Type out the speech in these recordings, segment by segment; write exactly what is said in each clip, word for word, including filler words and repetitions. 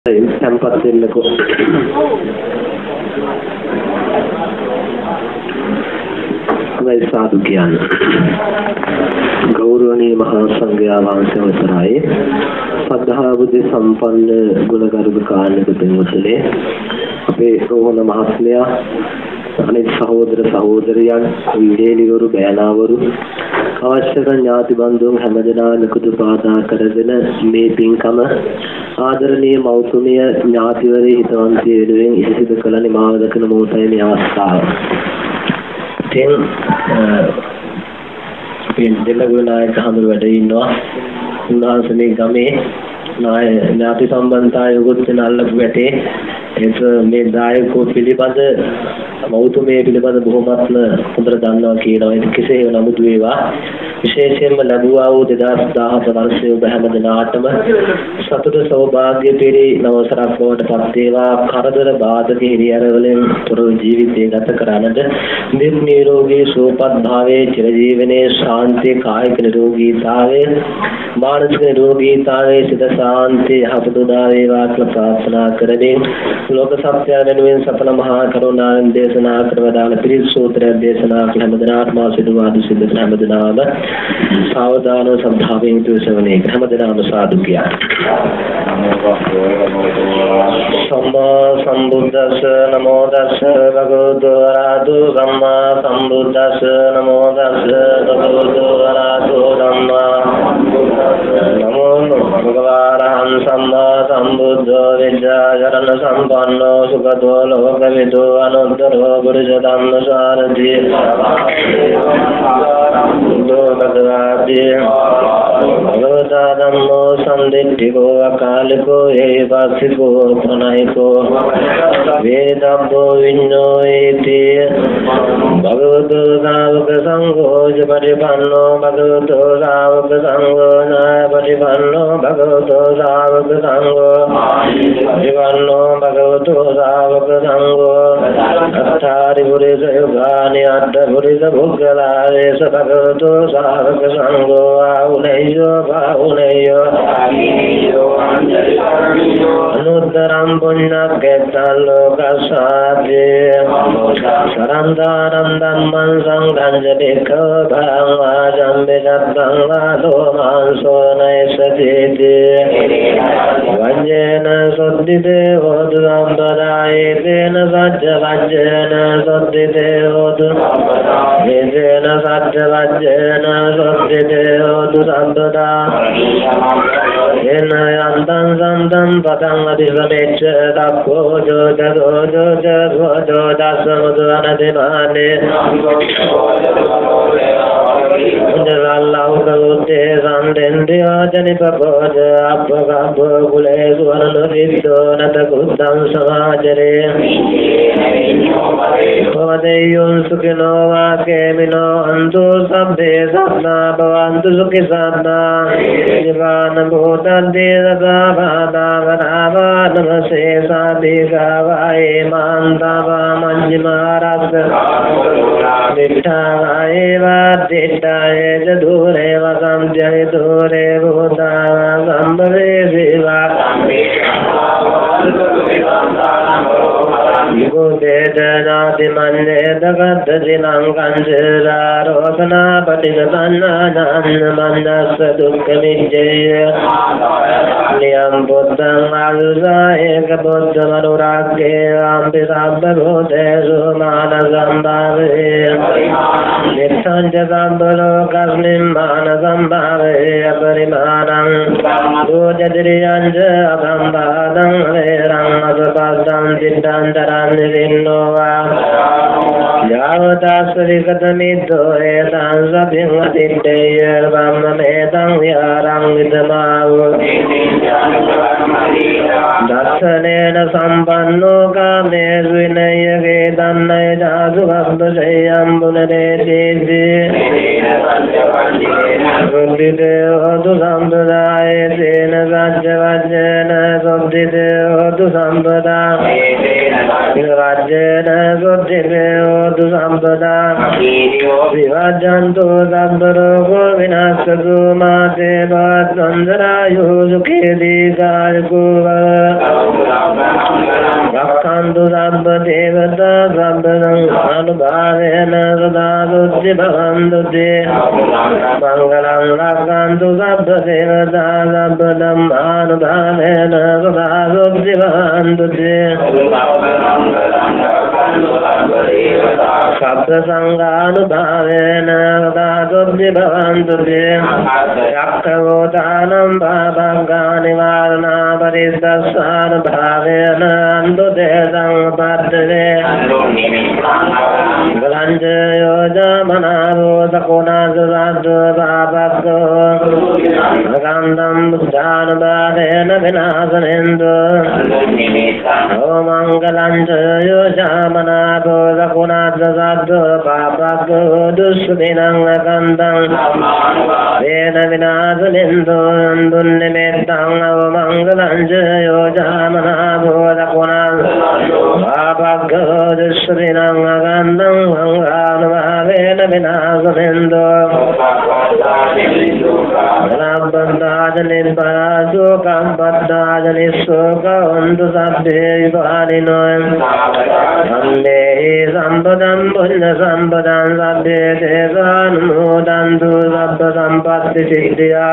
tempat වෙන්නකෝ මේ සාදු කියන්නේ ගෞරවනීය මහා සංඝයා වහන්සේ අවසරයි සද්ධා බුද්ධ සම්පන්න ගුණගරුක කාර්මික පින්වත්නි අපේ රෝහණ මහත්මයා අනිත් සහෝදර සහෝදරියන් විදේලිවරු බෑනාවරු අවශ්‍ය කරන ඥාති බන්ධුන් හැමදෙනා නිකුත් පාදා කරගෙන මේ පින්කම ආදරණීය මෞතුමිය ඥාතිවරේ හිතවන්තිය වෙනුවෙන් ඉසිසිත කළ නිමාව දක්වන මොහොතේ මේ අවස්ථාව. තෙන් පින් දෙලගුණ නායක හඳුර වැඩ ඉන්නවා. උන්වහන්සේ මේ ගමේ නාය ඥාති සම්බන්ධතාවය යොගොත් වෙන අල්ලපු වැටේ ඒක මේ දායකෝ පිළිබඳ මෞතුමිය පිළිබඳ බොහොමත්ම හොඳට දන්නවා කියනවා. ඒක කෙසේ නමුත් වේවා විශේෂයෙන්ම ලැබුවා වූ දෙදාස් දහහත වර්ෂයේ ඔබ හැම දිනාටම සතුට සෞභාග්‍ය පිරි නවසරක් බවට පත් වේවා. කරදර බාධක හිරියර වලින් තොර ජීවිතය ගත කරන්නට නිර් නිරෝගී සුවපත් භාවයේ චිරජීවනයේ ශාන්තිය කායික නිරෝගීතාවය මානසික නිරෝගීතාවයේ සිත ශාන්තිය යහපත උදා වේවා කියලා ප්‍රාර්ථනා කරමින් ලෝක සත්‍ය වෙනුවෙන් සතන මහා කරුණාවෙන් දේශනා කරවදාන පිරිසෝත්‍රය දේශනා කළ හැම දිනාටම ආශිර්වාද සිද්ධ කළ හැම දිනාම सावधान संभावें तो सवने हमदनाम साधु किया सम्मा संबुद्धस नमो दस भगवतो अराधो सम्मा संबुद्धस नमो दस भगवतो अराधो सम्मा नमो भगवान सम्मा संबुद्धो विद्याचरण संपन्नो सुखदो लोकविदो अनुत्तरो पुरुषोत्तम सारथि भगवती भगवता धम्मो संदिट्ठिको अकालिको एवासिको प्रणयिको वेदब्बो विन्नो इति भगवतो सावक संघो च परिपन्नो भगवतो सावक संघो न परिपन्नो भगवतो सावक संघो परिपन्नो भगवतो सावक संघो अट्ठारि पुरुष युगानि अट्ठ पुरुष भुग्गलादेश भगवतो सावक संघो आहुनैयो बाहुनैयो अनुत्तरं पुण्यकेतं लोकसादे सरन्दानन्दं संघं च भिक्खो भावाजं विदत्तं वादो मांसो नैषधीति वज्रेण शुद्धिते होतु सम्पदायेतेन सज्ज वज्रेण शुद्धिते होतु वेदेन सज्ज वज्रेण शुद्धिते होतु सम्पदा येन यन्तं सन्तं पदं अधिगमेच्छ तप्पो जो जगो जो जगो जो दासमुदु अनधिमाने जलाल्लाहु कलुते सन्देन्द्रियो जनिपपोज अपगभो कुले सुवर्णरिद्धो नतकुद्धं समाचरे भवदेयुं सुखिनो वाकेमिनो अन्तु सब्बे सप्ना भवन्तु सुखि सप्ना जीवान भूतन्ति तथा भादावनावा नमसे साधिकावाये मान्तावा मञ्जिमारस् दिट्ठावाये वा दिट्ठाये च दूरे वसन्त्यै दूरे भूतावा सम्भवे शिवा विभूते च नाति मन्ये दगद्धजिनं कञ्चिरारोसना पटिगतन्नानन्दमन्दस्य दुःखमिज्जय नियं बुद्धं आयुषा एकबुद्धमनुराग्ये अम्बि सर्वभूतेषु मानसं भावे नित्यं च सर्वलोकस्मिन् मानसं भावे अपरिमाणं दूजद्रियं च अगम्बादं वेरं असुपदं चित्तान्तरं निरिन्नो वा यावदास्वरिगतमिद्धो एतां सभिङ्गतिट्टेय ब्रह्ममेतं विहारं विद्मावु दर्शनेन सम्पन्नो कामेषु विनय्यके तन्नय जासु भक्तशय्यं पुनरेतीति शुद्धिते होतु सम्प्रदायेन सज्जवज्जेन शुद्धिते होतु सम्पदा Rajena Gurjime Odu Sambada Vivajantu Sabbarogo Vinasagu Mate Bhatandara Yuzuki Dikayukuva Rakhantu Sabba Devata Sabbadam Anubhavena Sadaduddi Bhavanduddi Mangalam Rakhantu Sabba Devata Sabbadam Anubhavena Sadaduddi Bhavanduddi Sabda Sanganubhavena Sadaduddi Bhavanduddi Yakkavotanam Bhavagani Varna Paristasana Bhavena Andudesam Padre Galanja Yoja Manavo Sakuna Sadadu Bhavakko Gandam Buddhana Bhavena Vinasanendu Om Mangalanja Yoja Manavo Sakuna Sadadu Bhavakko Dusvinam Gandam Vena Vinasanendu Andunnimittam Om Mangalanja Yoja Manavo Sakuna Bhavakko Dusvinam Gandam Vena Vinasanendu Nabandajani Parasukam Padajani Suka Undu Sabde Viparinoyam Sandehi Sambadam Punya Sambadam Sabde Devan Mudantu Sabda Sampatti Siddhya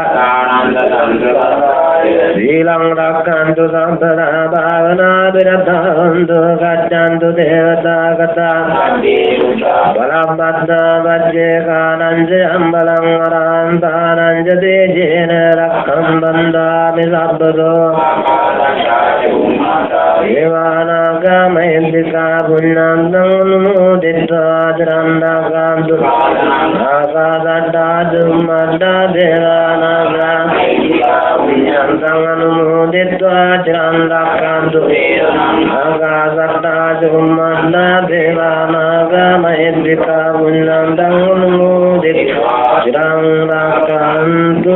Silang Rakkantu Sampana Bhavana Viradhantu Gaccantu Devata Gata Balabhadda Vajje Kananje Ambalam Arantananje Dejene Rakkam Bandami Sabbado Devanaga Mahendika Punyandam Mudita Jirandakantu Nakasadadu Madda Devanaga Punyandam Mudita Jirandakantu Nakasadadu Madda Devanaga Mahendika Punyandam Mudita Jirandakantu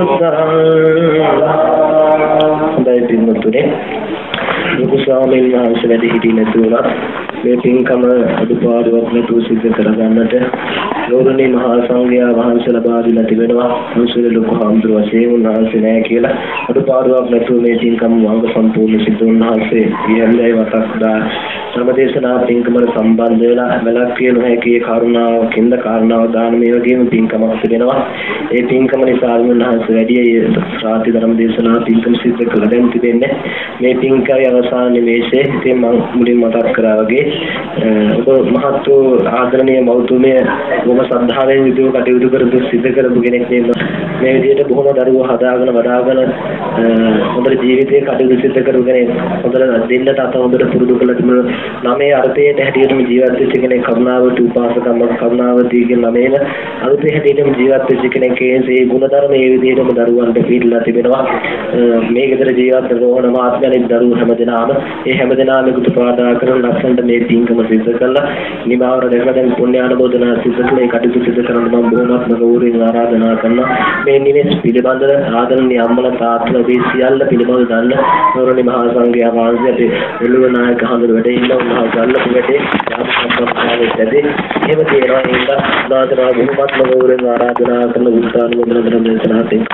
Hondai පින්වත්නි ලොකු ස්වාමීන් වහන්සේ වැඩ සිටින තුනක් මේ පින්කම අදුපාඩුවක් නැතුව සිද්ධ කරගන්නට ගෞරවනීය මහා සංඝයා වහන්සේ ලබා දීලා තිබෙනවා. මුසුල ලොකු හාමුදුරුවෝ වශයෙන් උන්වහන්සේ නැහැ කියලා අදුපාඩුවක් නැතුව මේ පින්කම වංග සම්පූර්ණ සිද්ධ උන්වහන්සේ ඊයන්දයි වතක් දා සමදේශනා පින්කමට සම්බන්ධ වෙලා වැළක්විය නොහැකි කරුණාවකින්ද කාරණාව දාන මේ වගේම පින්කමක් තිබෙනවා. ඒ පින්කම නිසා උන්වහන්සේ වැඩි ශ්‍රාන්ති ධර්ම දේශනා පින්කම සිද්ධ කළ දැන් තිබෙන්නේ මේ පින්කමේ අවසාන නිමේෂයේ ඉතින් මම මුලින් මතක් කරා වගේ ඔබ මහත් වූ ආදරණීය මෞතුමිය බොහොම ශ්‍රද්ධාවෙන් යුතුව කටයුතු කරපු සිද්ධ කරපු කෙනෙක් මේ විදිහට බොහොම දරුවෝ හදාගෙන වදාගෙන හොඳට ජීවිතේ කටයුතු සිද්ධ කරපු කෙනෙක් හොඳට දෙන්නට අත හොඳට පුරුදු කළ තිබුණ නමේ අර්ථයට හැටියටම ජීවත් වෙච්ච කෙනෙක් කරුණාවති උපාසකම්ම කරුණාවති කියන නමේන අර්ථය හැටියටම ජීවත් වෙච්ච කෙනෙක් ඒ ගුණධර්ම මේ විදිහටම දරුවන්ට පිළිලා තිබෙනවා. මේ ගෙදර ජීවත් රෝහණ මාත්මයන් දරුවෝ හැමදෙනාම ඒ හැමදෙනාම එකතු පාදා කරන ලස්සනට මේ පින්කම සිද්ධ කළා. නිමාවර දෙකලා දැන් පුණ්‍යානුමෝදනා සිද්ධ කළේ කටයුතු සිද්ධ කරන්න මම බොහොමත්ම ගෞරවයෙන් ආරාධනා කරනවා. මේ නිවෙස් පිළිබඳව ආදරණීය අම්මලා තාත්තලා මේ සියල්ල පිළිබඳව දන්න ගෞරවනීය මහා සංඝයා වහන්සේ අපේ එළුව නායක හඳුර වැඩ ඉන්න උන්වහන්සේ ගල්ලපු වැඩේ යාම සම්ප්‍රදායේ ඇදී එහෙම තියෙනවා. ඒක නාදනා බොහොමත්ම ගෞරවයෙන් ආරාධනා කරන උත්සාහනුමෝදනා කරන දේශනාවෙන්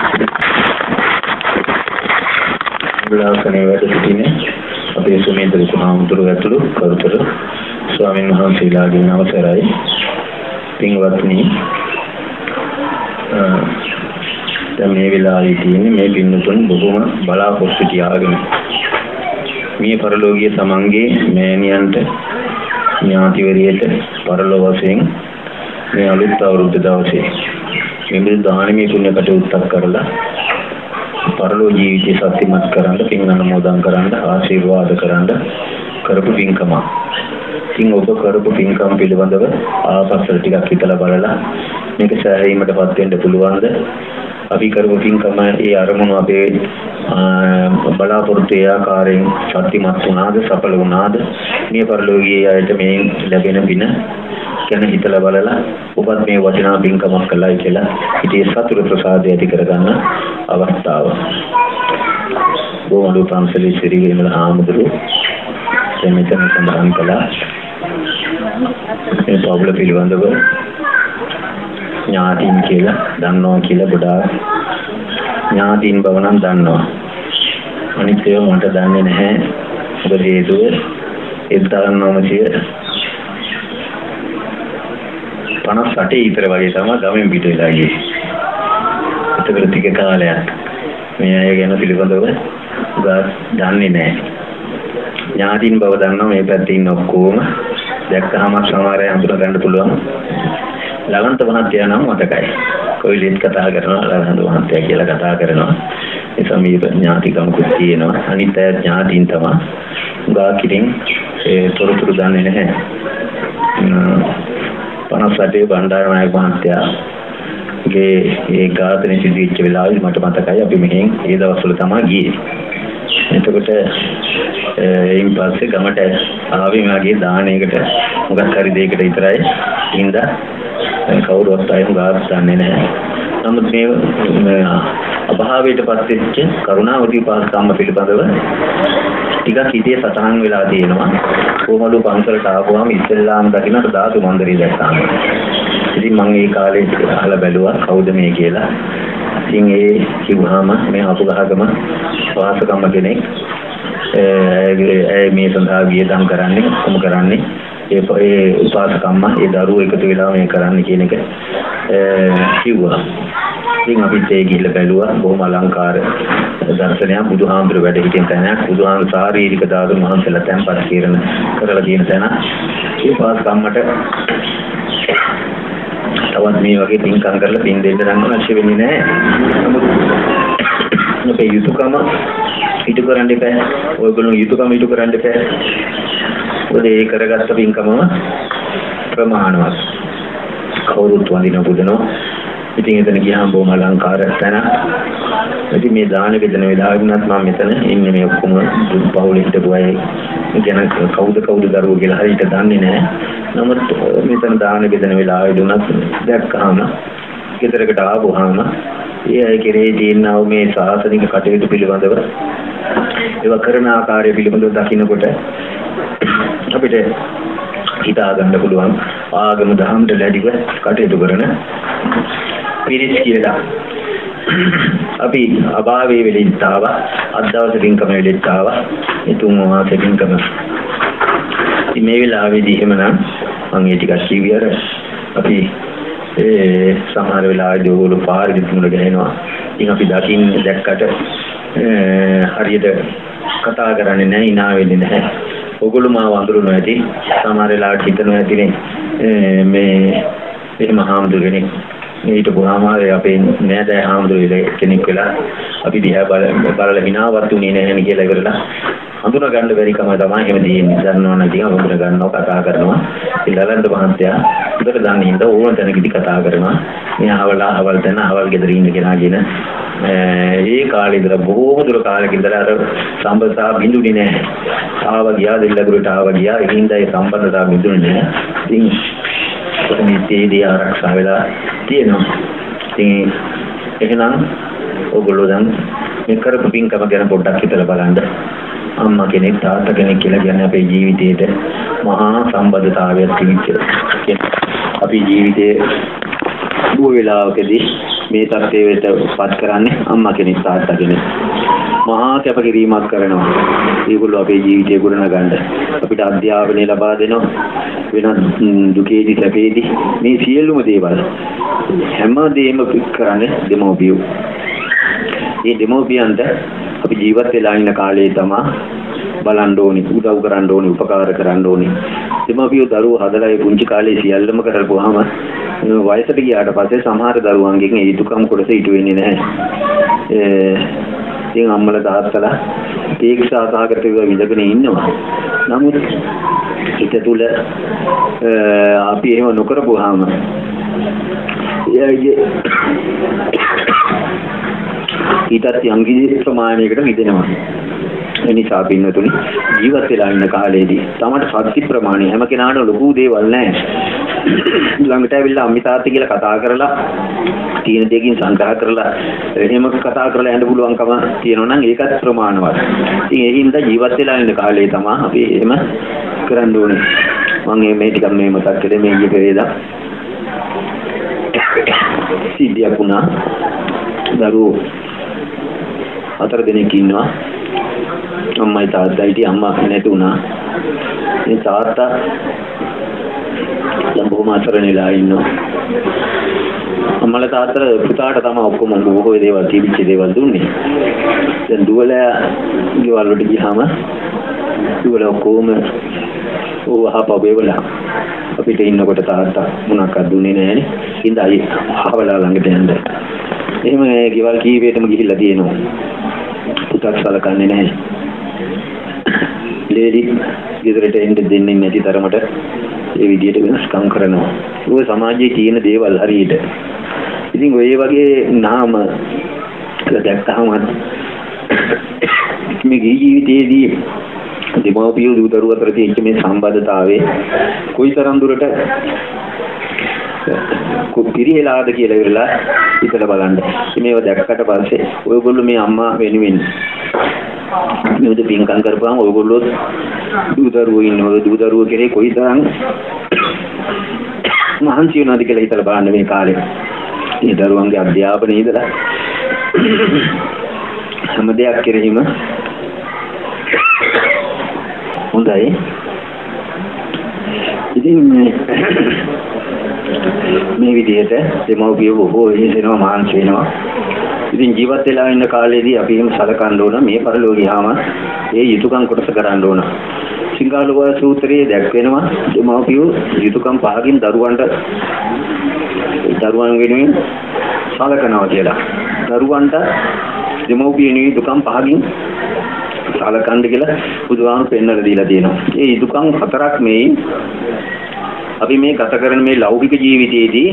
විලාසනේ වැඩ සිටිනේ අපේ සුමේන්ද්‍ර සුහාමුදුරුවෝ ඇතුළු කරුතර ස්වාමීන් වහන්සේලාගේ අවසරයි. පින්වත්නි, දැන් මේ වෙලාවේ තියෙන්නේ මේ පින්නතුන් බොහොම බලාපොරොත්තු තියාගෙන මේ පරලෝකීය සමන්ගේ මෑණියන්ට ඥාතිවරියට පරලෝක වශයෙන් මේ අලුත් අවුරුද්ද දවසේ මේ දානමය පුණ්‍ය කටයුත්තක් කරලා පරලෝක ජීවිතය සත්‍යමත් කරන්න, පින් අනුමෝදන් කරන්න, ආශිර්වාද කරන්න කරපු පින්කම. ඉතින් ඔබ කරපු පින්කම් පිළිබඳව ආපස්සට ටිකක් හිතලා බලලා මේක සෑහීමටපත් වෙන්න පුළුවන්ද? අපි කරපු පින්කම ඒ අරමුණු අපේ බලාපොරොත්තු ආකාරයෙන් සත්‍යමත් වුණාද, සඵල වුණාද? මේ පරලෝකීය ආයත මේ ලැබෙන පින ගැන හිතලා බලලා ඔබත් මේ වටිනා පින්කමක් කළායි කියලා ඉතින් සතුට ප්‍රසාදය ඇති කරගන්න අවස්ථාව. බොහොම පන්සලේ ශ්‍රී විමල හාමුදුරුවෝ දැන් මෙතන සඳහන් කළා මේ පවුල පිළිබඳව ඥාතීන් කියලා දන්නවා කියලා ගොඩාක් ඥාතීන් බව නම් දන්නවා. අනිත් ඒවා මට දන්නේ නැහැ. මොකද හේතුව එක්දාස් නවසිය පනස් අටේ ඉතර වගේ තමයි ගමෙන් පිට වෙලා ගියේ. ඒකට ටික කාලයක් මේ අය ගැන පිළිබඳව ගාස් දන්නේ නැහැ. ඥාතීන් බව දන්නවා මේ පැත්තේ ඉන්න ඔක්කොම දැක්කහම සමහර අය හඳුනා ගන්න පුළුවන්. ලවන්ත මහත්තයා නම් මතකයි. කොයිලෙත් කතා කරනවා ලවන්ත මහත්තයා කියලා කතා කරනවා. ඒ සමීප ඥාතිකම්කුත් තියෙනවා. අනිත් අය ඥාතීන් තමයි. ගාක් ඉතින් ඒ තොරතුරු දන්නේ නැහැ. පනස් අටේ බණ්ඩාරනායක මහත්තයාගේ ඒ ඝාතනය සිදුවෙච්ච වෙලාවේ මට මතකයි අපි මෙහෙන් ඒ දවස්වල තමයි ගියේ. එතකොට එයින් පස්සේ ගමට ආවේ මාගේ දානයකට මොකක් හරි දෙයකට විතරයි. ඉඳා කවුරුවත් අයින් ගාස් දන්නේ නැහැ. නමුත් මේ අභාවයට පත් වෙච්ච කරුණාවදී පාස්කම්ම පිළිබඳව ටිකක් හිතේ සතහන් වෙලා තියෙනවා. කොහොමද පන්සලට ආවම ඉස්සෙල්ලාම දකින්නට ධාතු මන්දිරය දැක්කාම. ඉතින් මම ඒ කාලේ අහලා බැලුවා කවුද මේ කියලා. ඉතින් ඒ කිව්වහම මේ අපු ගහගම පාස්කම්ම කෙනෙක් ඒ මේ සඳහා වියදම් කරන්නේ කොහොම කරන්නේ ඒ ඒ උපාසකම්ම ඒ දරුවෝ එකතු වෙලා මේ කරන්න කියන එක කිව්වා. ඉතින් අපි තේ ගිහිල්ලා බැලුවා බොහොම අලංකාර දර්ශනයක් බුදුහාමුදුර වැඩ සිටින තැනක් බුදුහාමුදුර ශාරීරික ධාතු මහන්සලා තැන්පත් කරන කරලා තියෙන තැන. ඒ උපාසකම්මට තවත් මේ වගේ පින්කම් කරලා පින් දෙන්න නම් අවශ්‍ය වෙන්නේ නැහැ. නමුත් අපේ යුතුයකම ඉටු කරන්න එපා. ඔයගොල්ලෝ යුතුයකම ඉටු කරන්න එපා. ඔය ඒ කරගත්ත පින්කමම ප්‍රමාණවත්. කවුරුත් වඳින පුදනවා. ඉතින් එතන ගියාම බොහොම අලංකාර තැන. ඉතින් මේ දාන බෙදන වෙලාවෙන්නත් මම මෙතන ඉන්නේ මේ ඔක්කොම පවුලේ හිටපු අය ගැන කවුද කවුද දරුවෝ කියලා හරියට දන්නේ නැහැ. නමුත් මෙතන දාන බෙදන වෙලාවේ දුනත් දැක්කහම ගෙදරකට ආවොහම ඒ අය කෙරේ තියෙනව මේ සාසනික කටයුතු පිළිබඳව ඒවා කරන ආකාරය පිළිබඳව දකින්නකොට අපිට හිතා ගන්න පුළුවන් ආගම දහමට ලැබිව කටයුතු කරන පිරිස් කියලා. අපි අභාවයේ වෙලින්ට ආවා අදවසේ පින්කම වෙලින්ට ආවා ඒ තුන් මාසෙ පින්කම. ඉතින් මේ වෙලාවේදී එහෙමනම් මම ඒ ටිකක් කිව්වියර අපි ඒ සමහර වෙලාවෙදී ඕගොල්ලෝ පාරේ මුල ගහනවා. ඉතින් අපි දකින්න දැක්කට හරියට කතා කරන්නේ නැහැ ඉනා වෙන්නේ නැහැ. ඔගොල්ලෝ මාව අඳුරනවා ඇති. සමහර වෙලාවට හිතනවා ඇතිනේ මේ මේ මහාමුදුරනේ ඊට පුරාමාරේ අපේ නෑදෑ හාමුදුරුවෝ කෙනෙක් වෙලා අපි දිහා බලලා විනාවත් උනේ නැහැ කියලා ඉවරලා හඳුනා ගන්න බැරි කම තමයි එහෙම දෙන්නේ. දන්නවනම් ඉතින් හඳුනා ගන්නවා කතා කරනවා. ඉලලන්ද මහත්තයා උදේට දන්නේ හින්දා ඕන තැනකදී කතා කරනවා. මේ අවලා අවල් තැන අවල් ගෙදර ඉන්න කෙනාගෙන ඒ කාලේ ඉඳලා බොහෝම දුර කාලෙක ඉඳලා අර සම්බන්ධතාව බිඳුනේ නැහැ. ආව ගියා දෙල්ලගුරට ආව ගියා ඒ හින්දා ඒ සම්බන්ධතාව බිඳුනේ නැහැ. ඉතින් මේ තේදී ආරක්ෂා වෙලා තියෙනවා. ඉතින් එහෙනම් ඔයගොල්ලෝ දැන් මේ කරපු පින්කම ගැන පොඩ්ඩක් හිතලා බලන්න. අම්මා කෙනෙක් තාත්තා කෙනෙක් කියලා කියන්නේ අපේ ජීවිතේට මහා සම්බන්ධතාවයක් තිබිච්ච අපි ජීවිතේ දුර වේලාවකදී මේ තත්ත්වයට පත් කරන්නේ අම්මා කෙනෙක් තාත්තා කෙනෙක් මහා කැපකිරීමක් කරනවා. ඒගොල්ලෝ අපේ ජීවිතය ගොඩනගන්න අපිට අධ්‍යාපනය ලබා දෙනවා. වෙනත් දුකේදී සැපේදී මේ සියලුම දේවල් හැම දෙයක්ම කරන්නේ දෙමෝපියෝ. මේ දෙමෝපියන්ට අපි ජීවත් වෙලා ඉන්න කාලේ තමයි බලන්න ඕනි, උදව් කරන්න ඕනි, උපකාර කරන්න ඕනි. දෙමෝපියෝ දරුවෝ හදලා ඒ පුංචි කාලේ සියල්ලම කරපුවාම වයසට ගියාට පස්සේ සමහර දරුවන්ගෙන් ඒ දුකම කොටස ඉටු වෙන්නේ නැහැ. ඉතින් අම්මලා තාත්තලා තීක්ෂා සාගරට විඳගෙන ඉන්නවා. නමුත් හිත තුල අපි එහෙම නොකරපුවාම ඊයේ ඊටත් යම්කිසි ප්‍රමාණයකට මිදෙනවා. එනිසා පින්නතුනි ජීවත් වෙලා ඉන්න කාලේදී තමට සත්‍ය ප්‍රමාණය හැම කෙනාටම ලොකු දේවල් නැහැ. ළඟට ඇවිල්ලා අම්මි තාත්තා කියලා කතා කරලා තියෙන දෙයකින් සංග්‍රහ කරලා එහෙම කතා කරලා යන්න පුළුවන්කම තියෙනවා නම් ඒකත් ප්‍රමාණවත්. ඉතින් ඒ හින්දා ජීවත් වෙලා ඉන්න කාලේ තමයි අපි එහෙම කරන්න ඕනේ. මම මේ ටිකක් මේ මතක් කළේ මේ ඊයේ පෙරේදා සිද්ධියක් වුණා. දරුවෝ හතර දෙනෙක් ඉන්නවා. අම්මයි තාත්තයි ඉතින් අම්මා නැති වුණා. මේ තාත්තා දැන් බොහොම අසරණලා ඉන්නවා. අම්මලා තාත්තලා පුතාට තමයි ඔක්කොම බොහෝ දේවල් තිබිච්ච දේවල් දුන්නේ. දැන් දුවලා ගෙවල් වලට ගියාම දුවලා ඔක්කොම ඕව හපවෙවලා අපිට ඉන්නකොට තාත්තා මොනක්වත් දුන්නේ නැහැනේ. ඉඳයි අහවලා ළඟට යන්න. එහෙම ගෙවල් කීපෙටම ගිහිල්ලා තියෙනවා. පුතාක් සලකන්නේ නැහැ. ලේලි ගෙදරට එන්න දෙන්නේ නැති තරමට ඒ විදිහට වෙනස්කම් කරනවා. ඔය සමාජයේ තියෙන දේවල් හරියට. ඉතින් ඔය වගේ නාම දැක්කහම මේ ජීවිතයේදී දෙමව්පියෝ දූ දරුවෝ අතර තියෙන මේ සම්බන්ධතාවයේ කොයිතරම් දුරට කොපිරිලාද කියලා ඉවරලා හිතලා බලන්න. මේව දැක්කට පස්සේ ඔයගොල්ලෝ මේ අම්මා වෙනුවෙන් මේක පින්කම් කරපුවාම ඔයගොල්ලෝ දූ දරුවෝ ඉන්නවද දූ දරුවෝ කෙරේ කොයිතරම් මහන්සි වෙනවද කියලා හිතලා බලන්න මේ කාලේ. මේ දරුවන්ගේ අධ්‍යාපනයේ ඉඳලා හැම දෙයක් කෙරෙහිම හොඳයි. ඉතින් මේ විදිහට දෙමව්පියෝ බොහෝ වෙනවා මානසික වෙනවා. ඉතින් ජීවත් වෙලා ඉන්න කාලේදී අපි එහෙම සලකන්න ඕන මේ පරිලෝක ගියාම ඒ යුතුයකම් කොටස කරන්න ඕන. සිංහලව සූත්‍රයේ දැක්වෙනවා දෙමව්පියෝ යුතුයකම් පහකින් දරුවන්ට දරුවන් වෙනුවෙන් සලකනවා කියලා. දරුවන්ට දෙමව්පියෝ යුතුයකම් පහකින් සලකන්න කියලා බුදුහාමුදුරුවෝ පෙන්වලා දීලා තියෙනවා. ඒ යුතුයකම් හතරක් මේ අපි මේ ගත කරන මේ ලෞකික ජීවිතයේදී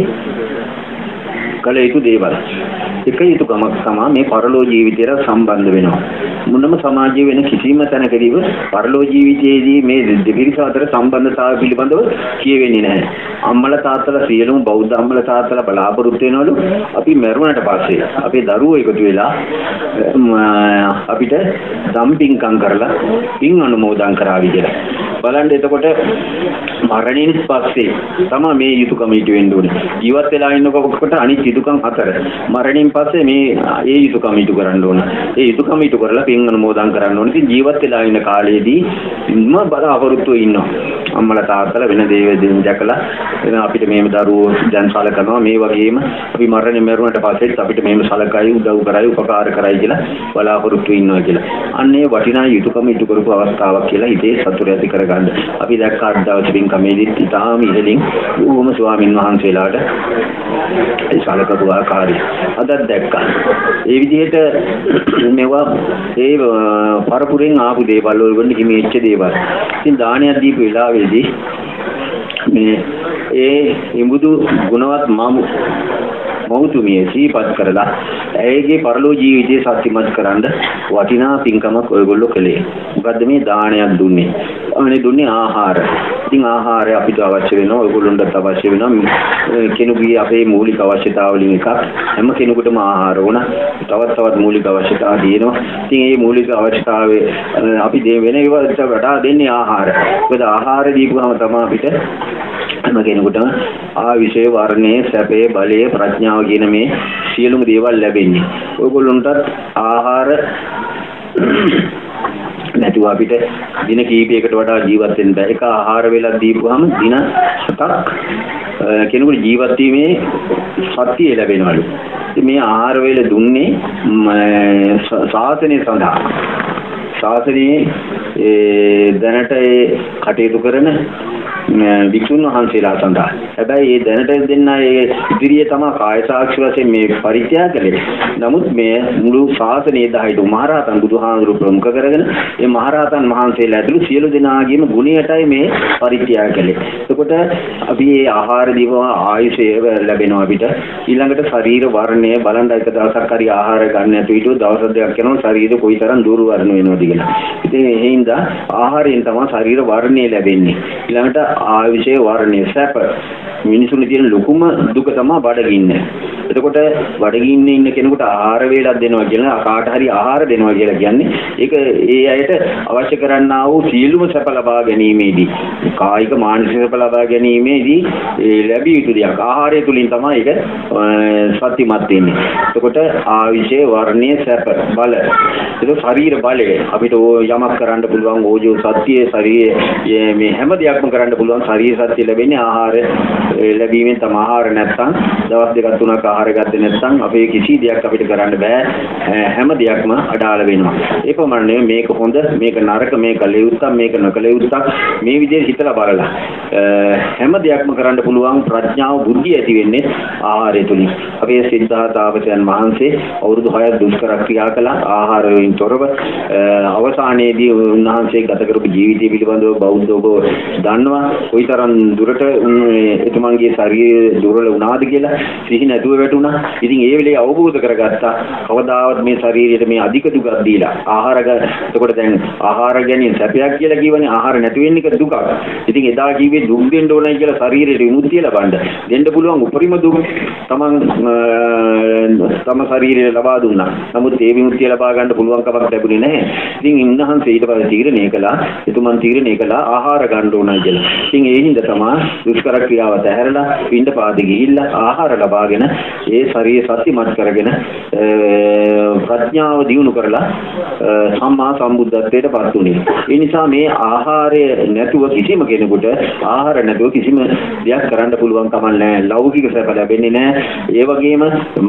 කළ යුතු දේවල්. එක යුතුයකමක් තමයි මේ පරලෝක ජීවිතයට සම්බන්ධ වෙනවා. මුන්නම සමාජයේ වෙන කිසිම තැනකදී පරලෝක ජීවිතයේදී මේ දෙවිරිස අතර සම්බන්ධතාවය පිළිබඳව කියවෙන්නේ නැහැ. අම්මලා තාත්තලා සියලුම බෞද්ධ අම්මලා තාත්තලා බලාපොරොත්තු වෙනවලු අපි මරුණට පස්සේ අපේ දරුවෝ එකතු වෙලා අපිට දම්පින්කම් කරලා පින් අනුමෝදන් කරાવી කියලා. බලන්න එතකොට මරණයෙන් පස්සේ තමයි මේ යුතුයකම ඊට වෙන්න ඕනේ. ජීවත් වෙලා ඉන්නකොට අනිත් යුතුයකම් හතර. මරණයෙන් පස්සේ මේ ඒ යුතුයකම ඊට කරන්න ඕන. ඒ යුතුයකම ඊට කරලා පින් අනුමෝදන් කරන්න ඕනේ. ඉතින් ජීවත් වෙලා ඉන්න කාලේදී ඉන්න බලාපොරොත්තු ඉන්නවා. අම්මලා තාත්තලා වෙන දේවල් දැකලා එන අපිට මේම දරුවෝ දැන් සලකනවා මේ වගේම අපි මරණය මරුණට පස්සෙත් අපිට මේම සලකයි උදව් කරයි උපකාර කරයි කියලා බලාපොරොත්තු ඉන්නවා කියලා. අන්නේ වටිනා යුතුයකම ඊට කරපු අවස්ථාවක් කියලා හිතේ සතුට ඇති කරගන්න. අපි දැක්ක අද දවසේ පින්කමේදී ඉතාම ඉහළින් ඕම ස්වාමින් වහන්සේලාට ඒ සලකපු ආකාරය අදත් දැක්කා. ඒ විදිහට මේවා ඒ පරපුරෙන් ආපු දේවල් වලින් හිමිච්ච දේවල්. ඉතින් දානයක් දීපු වෙලාවේදී මේ ඒ ඉමුදු ගුණවත් මාමු මෞතුමිය සීපත් කරලා ඇයගේ පරලෝ ජීවිතය සත්‍යමත් කරන්න වටිනා පින්කමක් ඔයගොල්ලෝ කළේ. මොකද්ද මේ දානයක් දුන්නේ? අනේ දුන්නේ ආහාර. ඉතින් ආහාරය අපිට අවශ්‍ය වෙනවා ඔයගොල්ලන්ට අවශ්‍ය වෙනවා. කෙනෙකුගේ අපේ මූලික අවශ්‍යතාව වලින් එකක් හැම කෙනෙකුටම ආහාර ඕන. තවත් තවත් මූලික අවශ්‍යතා තියෙනවා. ඉතින් මේ මූලික අවශ්‍යතාවය අපි දෙ වෙන ඒවාට වඩා දෙන්නේ ආහාර. මොකද ආහාර දීපුවම තමයි අපිට හැම කෙනෙකුටම ආවිෂය වර්ණයේ සැපේ බලයේ ප්‍රඥාව කියන මේ සියලුම දේවල් ලැබෙන්නේ. ඔයගොල්ලන්ටත් ආහාර නැතුව අපිට දින කීපයකට වඩා ජීවත් වෙන්න බෑ. එක ආහාර වේලක් දීපුවාම දින හතක් කෙනෙකුට ජීවත් වීමේ ශක්තිය ලැබෙනවලු. ඉතින් මේ ආහාර වේල දුන්නේ ශාසනය සඳහා. ශාසනයේ ඒ දැනට ඒ කටයුතු කරන වික්ෂුන් වහන්සේලා සඳහා. හැබැයි මේ දැනට දෙන්න ඒ ඉදිරියේ තමයි කාය සාක්ෂි වශයෙන් මේ පරිත්‍යාග කළේ. නමුත් මේ මුළු ශාසනයේ දහයිතු මහරහතන් බුදුහාමුදුරුවෝ ප්‍රමුඛ කරගෙන මේ මහරහතන් වහන්සේලා ඇතුළු සියලු දෙනාගේම ගුණයටයි මේ පරිත්‍යාග කළේ. එතකොට අපි මේ ආහාර දීපුවා ආයුෂය ලැබෙනවා අපිට. ඊළඟට ශරීර වර්ණය බලන්න එක දවසක් හරි ආහාර ගන්න නැතුව හිටියොත් දවස් දෙකක් යනකොට ශරීරය කොයිතරම් දුර්වර්ණ වෙනවද කියලා. ඉතින් ඒ හින්දා ආහාරයෙන් තමයි ශරීර වර්ණය ලැබෙන්නේ. ඊළඟට ආයුෂයේ වර්ණය සැප මිනිසුන්ගේ තියෙන ලොකුම දුක තමයි බඩගින්න. එතකොට බඩගින්නේ ඉන්න කෙනෙකුට ආහාර වේලක් දෙනවා කියලා කාට හරි ආහාර දෙනවා කියලා කියන්නේ ඒක ඒ අයට අවශ්‍ය කරන්නා වූ සියලුම සැප ලබා ගැනීමේදී කායික මානසික සැප ලබා ගැනීමේදී ඒ ලැබිය යුතු දෙයක් ආහාරය තුලින් තමයි ඒක සත්‍යමත් වෙන්නේ. එතකොට ආයුෂයේ වර්ණයේ සැප බල ඒක ශරීර බලය අපිට යමක් කරන්න පුළුවන් ඕජෝ සත්‍යයේ ශරීරයේ මේ හැම දෙයක්ම කරන්න පුළුවන් ශරීර සත්‍ය ලැබෙන්නේ ආහාර ලැබීමෙන් තමයි. ආහාර නැත්නම් දවස් දෙකක් තුනක් ආහාර ගත්තේ නැත්නම් අපේ කිසි දෙයක් අපිට කරන්න බෑ. හැම දෙයක්ම අඩාල වෙනවා. ඒ ප්‍රමාණය මේක හොඳ මේක නරක මේක ලෙවුත්තක් මේක නොකලෙවුත්තක් මේ විදිහට හිතලා බලලා හැම දෙයක්ම කරන්න පුළුවන් ප්‍රඥාව බුද්ධිය ඇති වෙන්නේ ආහාරය තුලින්. අපේ සිද්ධාර්ථ තාපසයන් වහන්සේ අවුරුදු හයක් දුෂ්කර ක්‍රියා කළා ආහාර වලින් තොරව. අවසානයේදී උන්වහන්සේ ගත කරපු ජීවිතය පිළිබඳව බෞද්ධව දන්නවා. කොයිතරම් දුරට එතුමන්ගේ ශරීරය දුර්වල වුණාද කියලා සිහි නැතුව වැටුණා. ඉතින් ඒ වෙලේ අවබෝධ කරගත්තා කවදාවත් මේ ශරීරයට මේ අධික දුකක් දීලා ආහාර එතකොට දැන් ආහාර ගැනීම සැපයක් කියලා කියවනේ ආහාර නැති වෙන එක දුකක්. ඉතින් එදා කිව්වේ දුක් දෙන්න ඕනයි කියලා ශරීරයට විමුක්තිය ලබන්න. දෙන්න පුළුවන් උපරිම දුක් තමන් තම ශරීරයට ලබා දුන්නා. නමුත් ඒ විමුක්තිය ලබා ගන්න පුළුවන් කමක් ලැබුණේ නැහැ. ඉතින් ඉන්නහන්සේ ඊට පස්සේ තීරණය කළා එතුමන් තීරණය කළා ආහාර ගන්න ඕනයි කියලා. ඉතින් ඒ හින්දා තමයි දුෂ්කර ක්‍රියාව ඇහැරලා පින්ඩ පාදේ ගිහිල්ලා ආහාර ලබාගෙන ඒ ශරීරය සත්‍යමත් කරගෙන ප්‍රඥාව දියුණු කරලා සම්මා සම්බුද්ධත්වයට පත් වුණේ. ඒ නිසා මේ ආහාරය නැතුව කිසිම කෙනෙකුට ආහාර නැතුව කිසිම දෙයක් කරන්න පුළුවන් කමක් නැහැ. ලෞකික සැප ලැබෙන්නේ නැහැ. ඒ වගේම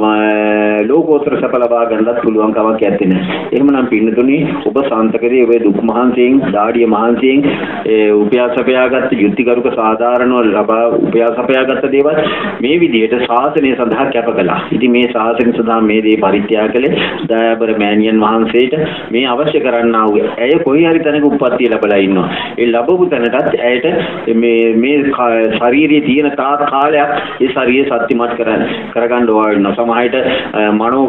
ලෝකෝත්තර සැප ලබා ගන්නත් පුළුවන් කමක් නැත්තේ නෑ. එහෙමනම් පින්නතුනි ඔබ සාන්තකදී ඔබ දුක් මහන්සියෙන් දාඩිය මහන්සියෙන් ඒ උපයාසපයාගත්ත යුක්තිකරුක සාධාරණව ලබා උපයාසපයාගත්ත දේවල් මේ විදිහට ශාසනය සඳහා කැප කළා. ඉතින් මේ ශාසනය සඳහා මේ දේ පරිත්‍යාග කළේ දයාබර මෑණියන් වහන්සේට මේ අවශ්‍ය කරන්නා වූ ඇය කොයි හරි තැනක උප්පත්තිය ලැබලා ඉන්නවා. ඒ ලැබපු තැනටත් ඇයට මේ මේ ශාරීරියේ තියෙන තාත් කාලයක් ඒ ශරීරය සත්‍යමත් කරගන්න කරගන්න ඕවා වෙනවා. සමහරවිට මනෝ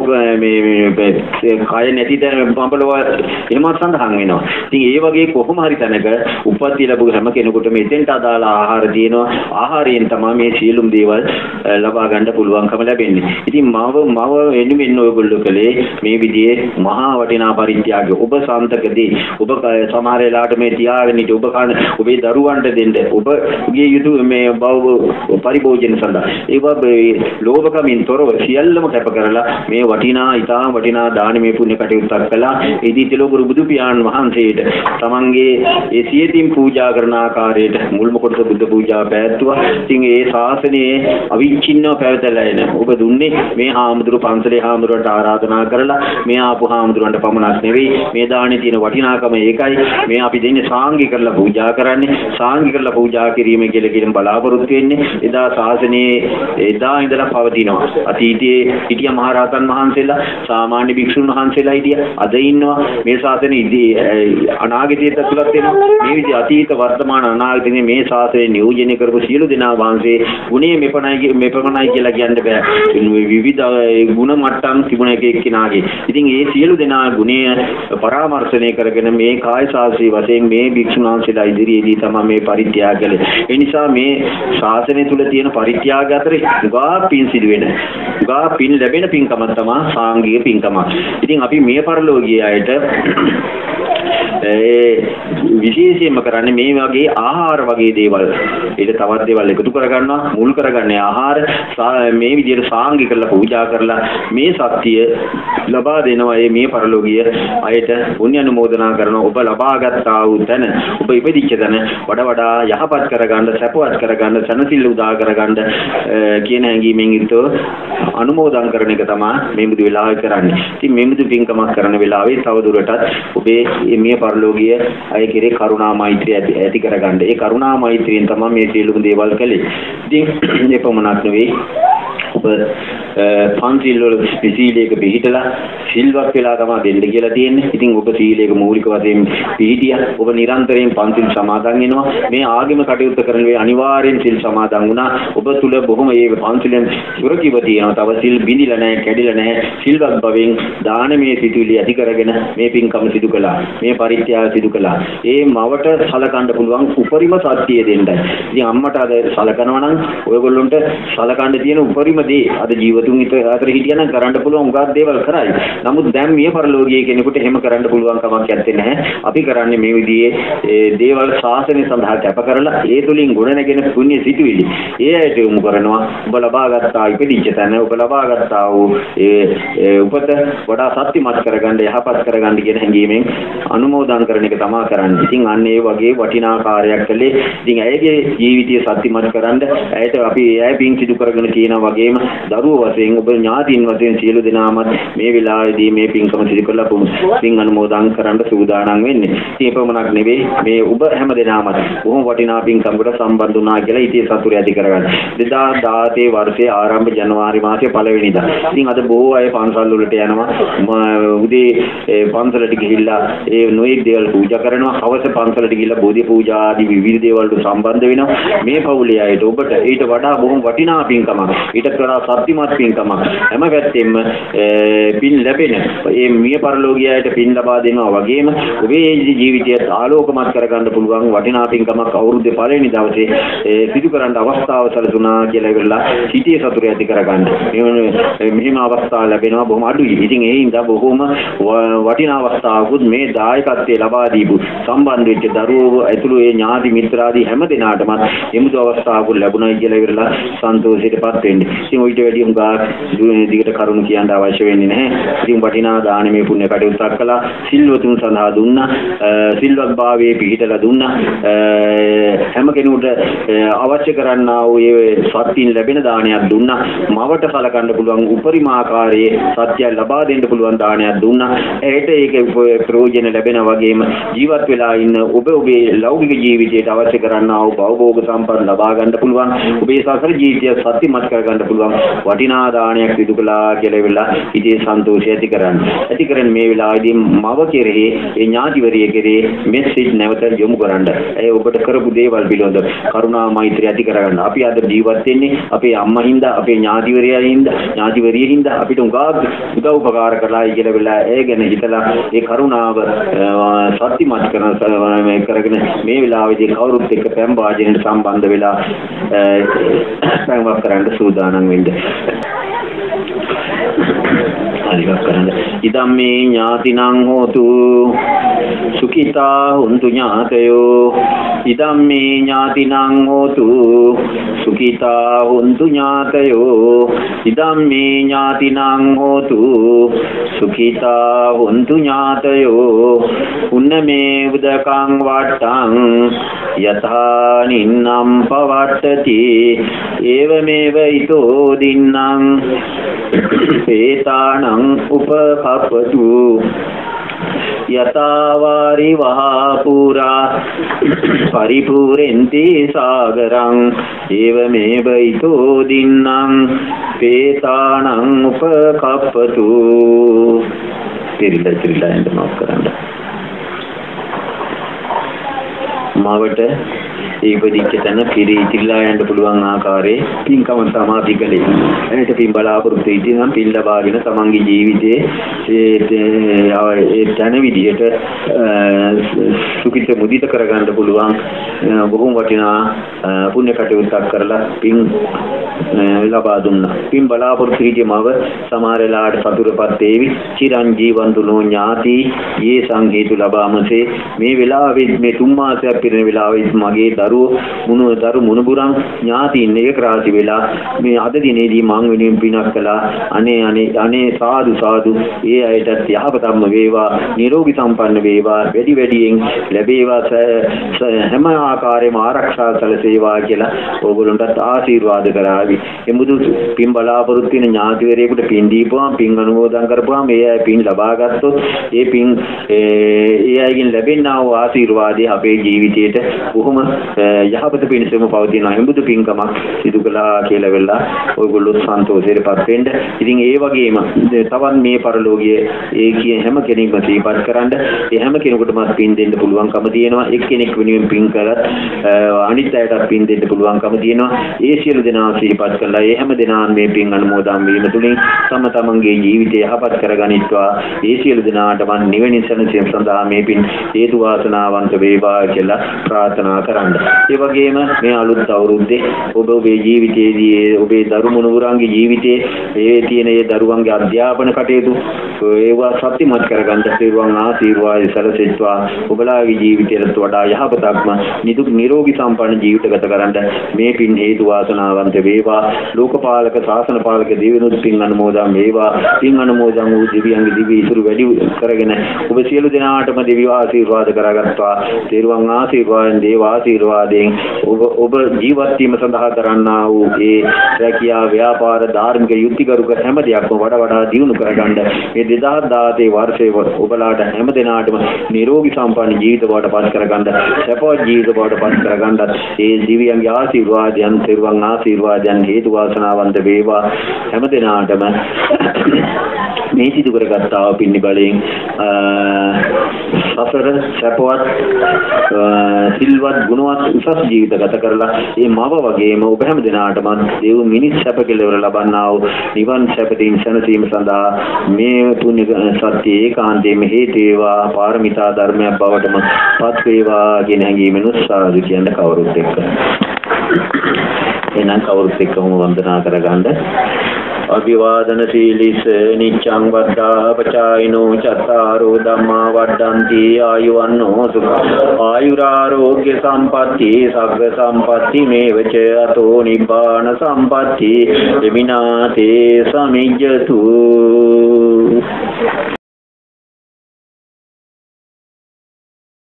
මේ කය නැති තැන බඹලව එහෙමත් සඳහන් වෙනවා. ඉතින් ඒ වගේ කොහොම හරි තැනක උප්පත්තිය ලැබුව හැම කෙනෙකුටම එතෙන්ට අදාළ ආහාර තියෙනවා. ආහාරයෙන් තමයි මේ සියලුම දේවල් ලබා ගන්න පුළුවන්කම ලැබෙන්නේ. ඉතින් මව මව එනුමින් ඔයගොල්ලෝ කලේ මේ විදිහේ මහා වටිනා පරිත්‍යාගය. ඔබ සාන්තකදී ඔබ සමහර වෙලාවට මේ තියාගෙන ඉඳ ඔබ කන ඔබේ දරුවන්ට දෙන්න ඔබගේ යුතු මේ බව පරිභෝජන සඳහා ඒව ලෝභකමින් තොරව සියල්ලම කැප කරලා මේ වටිනා ඊටාම වටිනා දානමය පුණ්‍ය කටයුත්තක් කළා. ඒ දීතිලෝක බුදු පියාණන් වහන්සේට තමන්ගේ ඒ සියතින් පූජා කරන ආකාරයට මුල්ම කොටස බුද්ධ පූජා පැවැත්තුවා. ඉතින් ඒ ශාසනයේ අවිච්ඡින්නව පැවැතලා එන ඔබ දුන්නේ මේ හාමුදුරු පන්සලේ හාමුදුරුවන්ට ආරාධනා කරලා මේ ආපු හාමුදුරුවන්ට පමණක් නෙවෙයි මේ දානේ තියෙන වටිනාකම ඒකයි. මේ අපි දෙන්නේ සාංගි කරලා පූජා කරන්නේ. සාංගි කරලා පූජා කිරීම කියලා කියන බලාපොරොත්තු වෙන්නේ එදා ශාසනයේ එදා ඉඳලා පවතිනවා. අතීතයේ හිටිය මහරහතන් වහන්සේලා සාමාන්‍ය භික්ෂුන් වහන්සේලා හිටියා. අද ඉන්නවා මේ ශාසනයේ අනාගතයේ ඇතුළත් වෙනවා. මේ විදිහ අතීත වර්තමාන අනාගතයේ මේ ශාසනය නියෝජනය කරපු සියලු දෙනා වහන්සේ ගුණේ මෙපණයි මෙපමණයි කියලා කියන්න බෑ. විවිධ ගුණ මට්ටම් තිබුණ එක එක්කිනාගේ. ඉතින් ඒ සියලු දෙනා ගුණය පරාමර්ශනය කරගෙන මේ කාය ශාස්ත්‍රී වශයෙන් මේ භික්ෂුන් වහන්සේලා ඉදිරියේදී තමයි මේ පරිත්‍යාග කළේ. ඒ නිසා මේ ශාසනය තුල තියෙන පරිත්‍යාග අතරේ ගා පින් සිදු වෙන ගා පින් ලැබෙන පින්කම තමයි සාංගික පින්කම. ඉතින් අපි මේ පරලෝකීය අයට ඒ විශේෂයෙන්ම කරන්නේ මේ වගේ ආහාර වගේ දේවල්. ඊට තවත් දේවල් එකතු කරගන්නවා. මුල් කරගන්නේ ආහාර මේ විදිහට සාංගි කරලා පූජා කරලා මේ සත්‍ය ලබා දෙනවා. මේ පරලෝකීය අයට පුණ්‍ය අනුමෝදනා කරනවා. ඔබ ලබාගත්තා වූ තැන ඔබ ඉපදිච්ච තැන වඩා වඩා යහපත් කරගන්න, සැපවත් කරගන්න, සනසිල්ල උදා කරගන්න කියන හැඟීමෙන් යුතුව අනුමෝදන් කරන එක තමයි මේ මුදු වෙලාවේ කරන්නේ. ඉතින් මේ මුදු පින්කමක් කරන වෙලාවේ තවදුරටත් ඔබේ මේ පරලෝකීය අය කෙරේ කරුණා මෛත්‍රිය ඇති ඇති කරගන්න. ඒ කරුණා මෛත්‍රියෙන් තමයි මේ සියලුම දේවල් කළේ. ඉතින් මේ පමණක් නෙවෙයි ඔබ පන්සිල් වල සීලයක පිළිහිටලා සිල්වත් වෙලා තමයි දෙන්න කියලා තියෙන්නේ. ඉතින් ඔබ සීලයක මූලික වශයෙන් පිළිහිටියා. ඔබ නිරන්තරයෙන් පන්සිල් සමාදන් වෙනවා. මේ ආගම කටයුතු කරන වේ අනිවාර්යෙන් සිල් සමාදන් වුණා. ඔබ තුල බොහොම මේ පන්සිලෙන් සුරකිව තියෙනවා. තව සිල් බිඳිලා නැහැ, කැඩිලා නැහැ. සිල්වත් බවෙන් දානමය සිතුවිලි ඇති කරගෙන මේ පින්කම සිදු කළා. මේ පරිත්‍යාග සිදු කළා. ඒ මවට සලකන්න පුළුවන් උපරිම සත්‍යය දෙන්නයි. ඉතින් අම්මට අද සලකනවා නම් ඔයගොල්ලොන්ට සලකන්න තියෙන උපරිම දේ අද ජීවතුන් අතර හිටියා නම් කරන්න පුළුවන් උගත් දේවල් කරයි. නමුත් දැන් මිය පරලෝකීය කෙනෙකුට එහෙම කරන්න පුළුවන් කමක් නැත්තේ නැහැ. අපි කරන්නේ මේ විදිහේ දේවල් ශාසනය සඳහා කැප කරලා ඒ තුලින් ගුණ නැගෙන පුණ්‍ය සිතුවිලි ඒ ඇයට යොමු කරනවා. ඔබ ලබාගත්තා ඉපදිච්ච තැන ඔබ ලබාගත්තා වූ ඒ උපත වඩා සත්‍යමත් කරගන්න යහපත් කරගන්න කියන හැඟීමෙන් අනුමෝදන් කරන එක තමයි කරන්නේ. ඉතින් අන්න ඒ වගේ වටිනා කාර්යයක් කළේ. ඉතින් ඇයගේ ජීවිතය සත්‍යමත් කරන්න ඇයට අපි ඇය පින් සිදු කරගෙන තියෙනා වගේම දරුවෝ වශයෙන් ඔබ ඥාතින් වශයෙන් සියලු දෙනාමත් මේ වෙලාවේදී මේ පින්කම සිදු කරලා පින් අනුමෝදන් කරන්න සූදානම් වෙන්නේ. ඉතින් එපමණක් නෙවෙයි මේ ඔබ හැම දෙනාමත් බොහොම වටිනා පින්කමකට සම්බන්ධ වුණා කියලා ඉතින් සතුටු ඇති කරගන්න. දෙදාස් දාහතේ වර්ෂයේ ආරම්භ ජනවාරි මාසයේ පළවෙනිදා. ඉතින් අද බොහෝ අය පන්සල් වලට යනවා. උදේ පන්සලට ගිහිල්ලා ඒ නොයෙක් දේවල් පූජා කරනවා. හවස පන්සලට ගිහිල්ලා බෝධි පූජා ආදී විවිධ දේවල් වලට සම්බන්ධ වෙනවා. මේ පවුලේ අයට ඔබට ඊට වඩා බොහොම වටිනා පින්කමක්. ඊට වඩා සත්‍යමත් පින්කමක්. හැම පැත්තෙම පින් ලැබෙන මේ මිය පරලෝකීය අයට පින් ලබා දෙනවා වගේම ඔබේ ජීවිතය ආලෝකමත් කරගන්න පුළුවන් වටිනා පින්කමක් අවුරුද්දේ පළවෙනි දවසේ සිදු කරන්න අවස්ථාව සැලසුණා කියලා ඉවරලා සිටියේ සතුට ඇති කරගන්න. මෙහෙම අවස්ථා ලැබෙනවා බොහොම අඩුයි. ඉතින් ඒ හින්දා බොහොම වටිනා අවස්ථාවකුත් මේ දායකත්වයේ ලබා දීපු සම්බන්ධ වෙච්ච දරුවෝ ඇතුළු ඒ ඥාති මිත්‍රාදී හැම දෙනාටම එමුදු අවස්ථාවකුත් ලැබුණා කියලා ඉවරලා සන්තෝෂයටපත් වෙන්නේ. ඉතින් ඔයිට වැඩි උඟා දිගට කරුණු කියන්න අවශ්‍ය වෙන්නේ නැහැ. ඉතින් වටිනා දානමය පුණ්‍ය කටයුත්තක් කළා. සිල්වතුන් සඳහා දුන්නා. සිල්වත් භාවයේ පිහිටලා දුන්නා. හැම කෙනෙකුට අවශ්‍ය කරන්නා වූ ඒ සත්‍යින් ලැබෙන දානයක් දුන්නා. මවට සලකන්න පුළුවන් උපරිම ආකාරයේ සත්‍ය ලබා දෙන්න පුළුවන් දානයක් දුන්නා. ඒකට ඒක ප්‍රයෝජන ලැබෙනා වගේම ජීවත් වෙලා ඉන්න ඔබ ඔබේ ලෞකික ජීවිතයට අවශ්‍ය කරන්නා වූ භවභෝග සම්පත් ලබා ගන්න පුළුවන්. ඔබේ සසර ජීවිතය සත්‍යමත් කර ගන්න පුළුවන් වටිනා දානයක් සිදු කළා කියලා වෙලා ඉතින් සන්තෝෂය ඇති කරගන්න. ඇති කරන්නේ මේ වෙලාවේදී මව කෙරෙහි ඒ ඥාතිවරිය කෙරෙහි මෙසේජ් නැවත යොමු කරන්න. ඒ ඔබට කරපු දේවල් පිළිබඳ කරුණා මෛත්‍රිය ඇති කරගන්න. අපි අද ජීවත් වෙන්නේ අපේ අම්මා හින්දා, අපේ ඥාතිවරියා හින්දා, ඥාතිවරිය හින්දා අපිට උගා උදව් උපකාර කළායි කියලා වෙලා ඒ ගැන හිතලා ඒ කරුණාව සත්‍යමත් කරන කරගෙන මේ වෙලාවේදී කවුරුත් එක්ක පැම් වාජනයට සම්බන්ධ වෙලා පැම්වක් කරන්න සූදානම් වෙන්න. අනිවාර්ය කරන්න. ඉදම් මේ ඥාතිනං හෝතු සුඛිතා හුන්තු ඥාතයෝ. ඉදම් මේ ඥාතිනං හෝතු සුඛිතා හුන්තු ඥාතයෝ. ඉදම් මේ ඥාතිනං හෝතු සුඛිතා හුන්තු ඥාතයෝ. උන්නමේ උදකං වට්ටං යථා නින්නම් පවට්ටති ඒවමේව ඊතෝ දින්නම් පේතානං උපකප්පතු යතාවාරි වහා පුරා පරිපූර්ෙන්ති සාගරං ඒවමේව ඊතෝ දින්නම් පේතානං උපකප්පතු. තිරිලා තිරිලා එන්න මාක් කරන්න. මවට ඉපදිච්ච තැන පිරි ඉතිරිලා යන්න පුළුවන් ආකාරයේ පින්කම සමාධි කලේ. එනිට පින් බලාපොරොත්තු ඉතිනම් පින් ලබාගෙන තමන්ගේ ජීවිතයේ ඒ තැන විදියට සුඛිත මුදිත කරගන්න පුළුවන් බොහොම වටිනා පුණ්‍ය කටයුත්තක් කරලා පින් ලබා දුන්නා. පින් බලාපොරොත්තු හිටියමව සමහර වෙලාවට සතුටපත් වේවි. චිරංජීවන්තුනෝ ඥාති යේ සංඝේතු ලබාමසේ මේ වෙලාවෙත් මේ තුන් මාසයක් පිරෙන වෙලාවෙත් මගේ දරුවෝ මුණු දරු මුණුබුරන් ඥාතින් එක රාශි වෙලා මේ අද දිනේදී මං වෙනුවෙන් පිනක් කළා. අනේ අනේ අනේ සාදු සාදු ඒ අයටත් යහපතක්ම වේවා, නිරෝගී සම්පන්න වේවා, වැඩි වැඩියෙන් ලැබේවා, හැම ආකාරයෙන්ම ආරක්ෂා සැලසේවා කියලා ඕගොල්ලන්ටත් ආශිර්වාද කරાવી. එමුදු පින් බලාපොරොත්තු වෙන ඥාතිවරයෙකුට පින් දීපුවාම පින් අනුමෝදන් කරපුවාම ඒ අය පින් ලබා ගත්තොත් ඒ පින් ඒ අයගෙන් ලැබෙනා වූ ආශිර්වාදය අපේ ජීවිතයට බොහොම යහපත පිණිසම පවතින හිඹුදු පින්කමක් සිදු කළා කියලා වෙලා ඔයගොල්ලෝ සන්තෝෂයටපත් වෙන්න. ඉතින් ඒ වගේම තවත් මේ පරලෝකයේ ඒ කිය හැම කෙනෙක්ම සිහිපත් කරන්න ඒ හැම කෙනෙකුටම පින් දෙන්න පුළුවන්කම තියෙනවා. එක්කෙනෙක් වෙනුවෙන් පින් කරත් අනිත් අයටත් පින් දෙන්න පුළුවන්කම තියෙනවා. ඒ සියලු දෙනා සිහිපත් කළා ඒ හැම දෙනාම මේ පින් අනුමෝදන් වීම තුලින් තම තමන්ගේ ජීවිතය යහපත් කරගනිත්වා. ඒ සියලු දෙනාටම නිවෙන සැනසීම සඳහා මේ පින් හේතු වාසනාවන්ත වේවා කියලා ප්‍රාර්ථනා කරන්න. ඒ වගේම මේ අලුත් අවුරුද්දේ ඔබ ඔබේ ජීවිතයේදී ඔබේ දරු මොණවුරන්ගේ ජීවිතයේ ඒ තියෙන ඒ දරුවන්ගේ අධ්‍යාපන කටයුතු ඒවා සත්‍යමත් කරගන්න සිරුවන් ආශිර්වාද සැලසෙත්වා. ඔබලාගේ ජීවිතයට වඩා යහපතක්ම නිදුක් නිරෝගී සම්පන්න ජීවිත ගත කරන්න මේ පින් හේතු වාසනාවන්ත වේවා. ලෝකපාලක ශාසන පාලක දෙවියන්ුත් පින් අනුමෝදන් වේවා. පින් අනුමෝදන් වූ දෙවියන්ගේ දිවි ඉසුරු වැඩි කරගෙන ඔබ සියලු දෙනාටම දෙවියන් ආශිර්වාද කරගත්තා. සිරුවන් ආශිර්වාදයෙන් දේව ආශිර්වාදයෙන් ඔබ ඔබ ජීවත් වීම සඳහා කරන්නා වූ ඒ රැකියා ව්‍යාපාර ධාර්මික යුක්තිකරුක හැම දෙයක්ම වඩා වඩා දියුණු කරගන්න මේ දෙදාස් දාහතේ වර්ෂයේ ඔබලාට හැම දිනාටම නිරෝගී සම්පන්න ජීවිත බවට පත් කරගන්න සපෝට් ජීවිත බවට පත් කරගන්න ඒ දිව්‍යයන්ගේ ආශිර්වාදයන් සිරුවන් ආශිර්වාදයන් හේතු වාසනාවන්ත වේවා. හැම දිනාටම මේ සිදු කරගත්තා වූ පින්නි බලයෙන් සසර සපවත් සිල්වත් ගුණවත් උසස් ජීවිත ගත කරලා මේ මව වගේම ඔබ හැම දිනාටම දේව මිනිස් සැප කෙලවර ලබන්නා වූ නිවන් සැපතින් සැනසීම සඳහා මේ පුණ්‍ය සත්‍ය ඒකාන්තයෙන්ම හේතු වේවා. පාරමිතා ධර්මයක් බවටම පත් වේවා කියන හැඟීමෙන් උත්සාහය කියන කවුරුත් එක්ක එනං කවුරුත් එක්කම වන්දනා කරගන්න. අභිවාදන සීලිස නිච්ඡං වද්දා පචායිනෝ චත්තාරෝ ධම්මා වඩ්ඩಂತಿ ආයුවන්නෝ සුඛ ආයුරාෝග්‍ය සම්පatti සග්ග සම්පatti මේවච අතෝ නිබ්බාන සම්පatti එමිනාතේ සමිජ්ජතු.